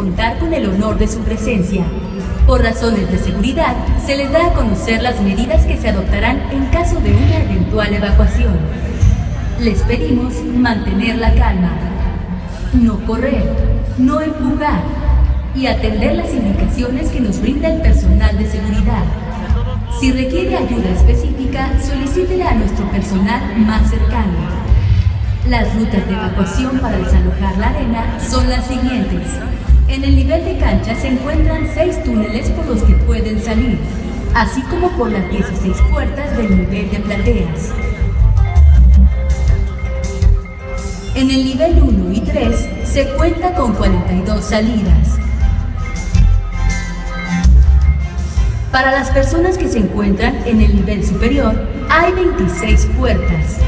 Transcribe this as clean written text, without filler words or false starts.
contar con el honor de su presencia. Por razones de seguridad, se les da a conocer las medidas que se adoptarán en caso de una eventual evacuación. Les pedimos mantener la calma, no correr, no empujar y atender las indicaciones que nos brinda el personal de seguridad. Si requiere ayuda específica, solicítela a nuestro personal más cercano. Las rutas de evacuación para desalojar la arena son las siguientes. En el nivel de cancha se encuentran 6 túneles por los que pueden salir, así como por las 16 puertas del nivel de plateas. En el nivel 1 y 3 se cuenta con 42 salidas. Para las personas que se encuentran en el nivel superior, hay 26 puertas.